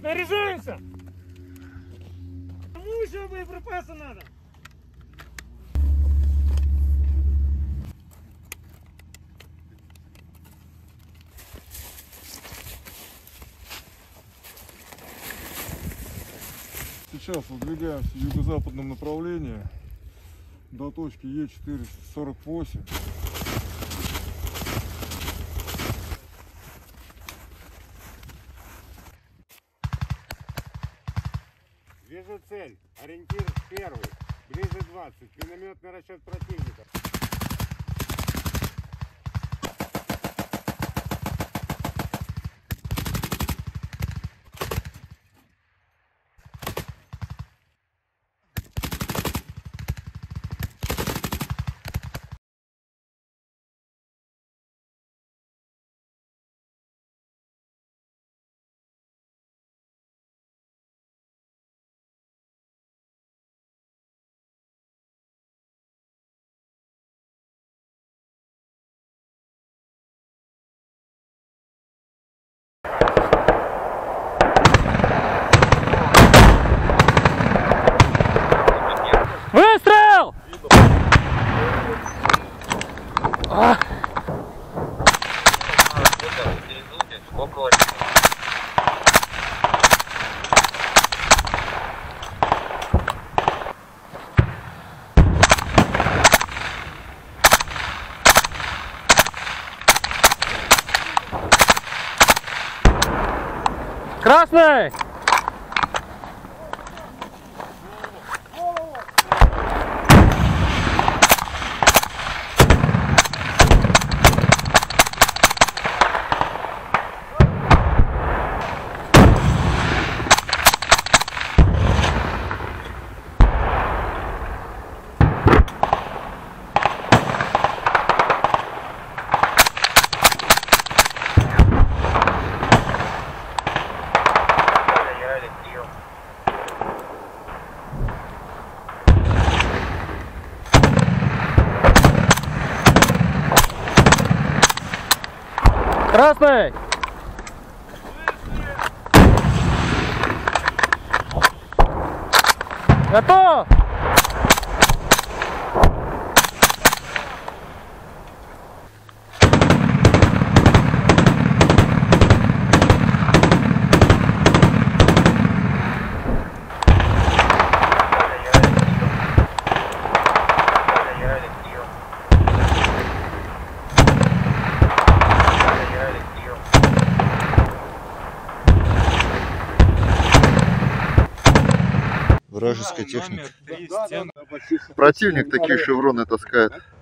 Снаряжаемся! Кому еще боеприпасы надо? Сейчас выдвигаемся в юго-западном направлении до точки Е448. Вижу цель. Ориентир 1. Ближе 20. Минометный расчет противника. Выстрел! Красный! Красный! Готов! Вражеская техника. Противник такие шевроны таскает.